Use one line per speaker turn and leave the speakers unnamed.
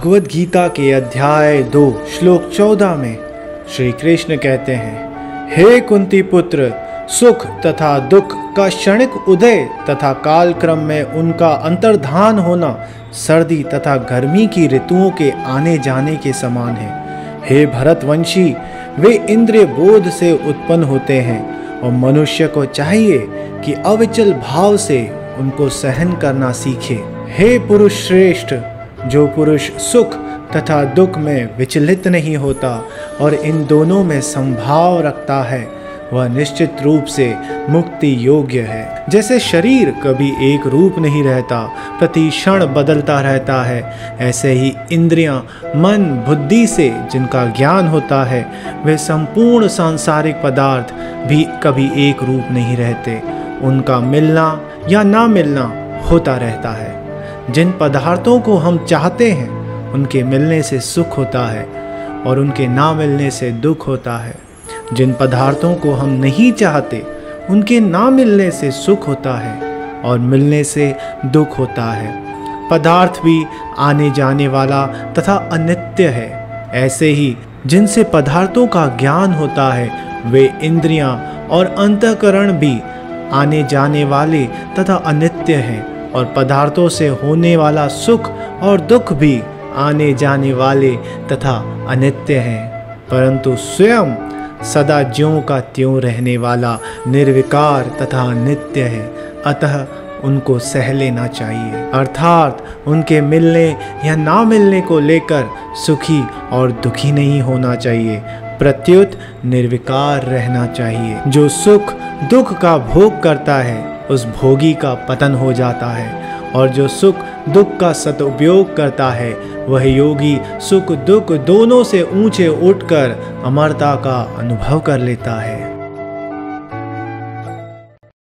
भगवद गीता के अध्याय 2 श्लोक 14 में श्री कृष्ण कहते हैं, हे कुंती पुत्र, सुख तथा दुख का क्षणिक उदय तथा कालक्रम में उनका अंतर्धान होना सर्दी तथा गर्मी की ऋतुओं के आने जाने के समान है। हे भरतवंशी, वे इंद्रिय बोध से उत्पन्न होते हैं और मनुष्य को चाहिए कि अविचल भाव से उनको सहन करना सीखे। हे पुरुष श्रेष्ठ, जो पुरुष सुख तथा दुख में विचलित नहीं होता और इन दोनों में संभाव रखता है, वह निश्चित रूप से मुक्ति योग्य है। जैसे शरीर कभी एक रूप नहीं रहता, प्रति क्षण बदलता रहता है, ऐसे ही इंद्रियां, मन, बुद्धि से जिनका ज्ञान होता है, वे संपूर्ण सांसारिक पदार्थ भी कभी एक रूप नहीं रहते। उनका मिलना या ना मिलना होता रहता है। जिन पदार्थों को हम चाहते हैं, उनके मिलने से सुख होता है और उनके ना मिलने से दुख होता है। जिन पदार्थों को हम नहीं चाहते, उनके ना मिलने से सुख होता है और मिलने से दुख होता है। पदार्थ भी आने जाने वाला तथा अनित्य है। ऐसे ही जिनसे पदार्थों का ज्ञान होता है, वे इंद्रियां और अंतःकरण भी आने जाने वाले तथा अनित्य हैं और पदार्थों से होने वाला सुख और दुख भी आने जाने वाले तथा अनित्य हैं, परंतु स्वयं सदा ज्यों का त्यों रहने वाला निर्विकार तथा नित्य है। अतः उनको सह लेना चाहिए, अर्थात उनके मिलने या ना मिलने को लेकर सुखी और दुखी नहीं होना चाहिए, प्रत्युत निर्विकार रहना चाहिए। जो सुख दुख का भोग करता है, उस भोगी का पतन हो जाता है, और जो सुख दुख का सदुपयोग करता है, वह योगी सुख दुख दोनों से ऊंचे उठकर अमरता का अनुभव कर लेता है।